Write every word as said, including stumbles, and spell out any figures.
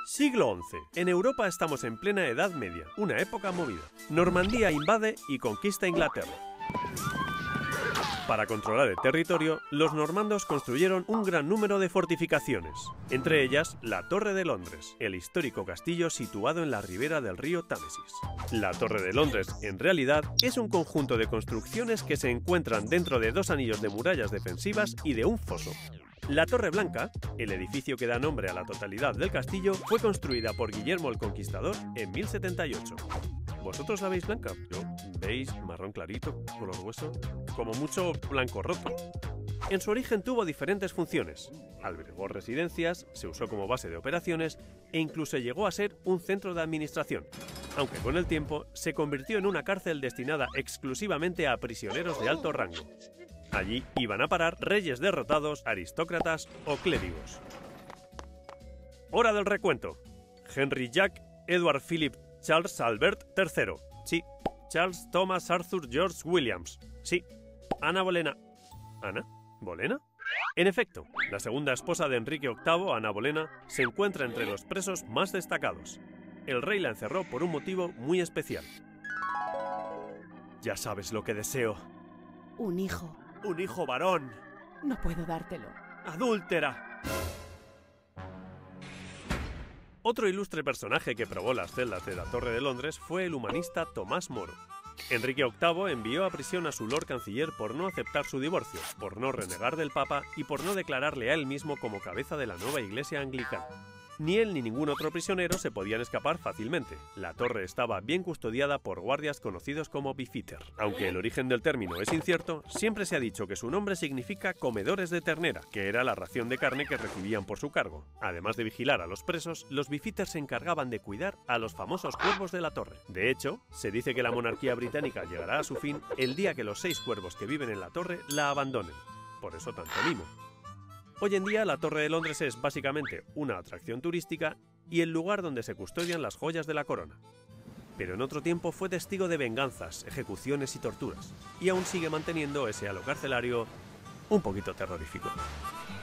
Siglo once. En Europa estamos en plena Edad Media, una época movida. Normandía invade y conquista Inglaterra. Para controlar el territorio, los normandos construyeron un gran número de fortificaciones, entre ellas la Torre de Londres, el histórico castillo situado en la ribera del río Támesis. La Torre de Londres, en realidad, es un conjunto de construcciones que se encuentran dentro de dos anillos de murallas defensivas y de un foso. La Torre Blanca, el edificio que da nombre a la totalidad del castillo, fue construida por Guillermo el Conquistador en mil setenta y ocho. ¿Vosotros la veis blanca? Yo, ¿veis marrón clarito, color hueso? Como mucho blanco roto. En su origen tuvo diferentes funciones. Albergó residencias, se usó como base de operaciones e incluso llegó a ser un centro de administración, aunque con el tiempo se convirtió en una cárcel destinada exclusivamente a prisioneros de alto rango. Allí iban a parar reyes derrotados, aristócratas o clérigos. Hora del recuento. Henry Jack Edward Philip Charles Albert tercero. Sí. Charles Thomas Arthur George Williams. Sí. Ana Bolena. ¿Ana? ¿Bolena? En efecto, la segunda esposa de Enrique octavo, Ana Bolena, se encuentra entre los presos más destacados. El rey la encerró por un motivo muy especial. Ya sabes lo que deseo. Un hijo. ¡Un hijo varón! No puedo dártelo. ¡Adúltera! Otro ilustre personaje que probó las celdas de la Torre de Londres fue el humanista Tomás Moro. Enrique octavo envió a prisión a su Lord Canciller por no aceptar su divorcio, por no renegar del Papa y por no declararle a él mismo como cabeza de la nueva Iglesia anglicana. Ni él ni ningún otro prisionero se podían escapar fácilmente. La torre estaba bien custodiada por guardias conocidos como beefeater. Aunque el origen del término es incierto, siempre se ha dicho que su nombre significa comedores de ternera, que era la ración de carne que recibían por su cargo. Además de vigilar a los presos, los beefeaters se encargaban de cuidar a los famosos cuervos de la torre. De hecho, se dice que la monarquía británica llegará a su fin el día que los seis cuervos que viven en la torre la abandonen. Por eso tanto mimo. Hoy en día la Torre de Londres es básicamente una atracción turística y el lugar donde se custodian las joyas de la corona. Pero en otro tiempo fue testigo de venganzas, ejecuciones y torturas, y aún sigue manteniendo ese halo carcelario un poquito terrorífico.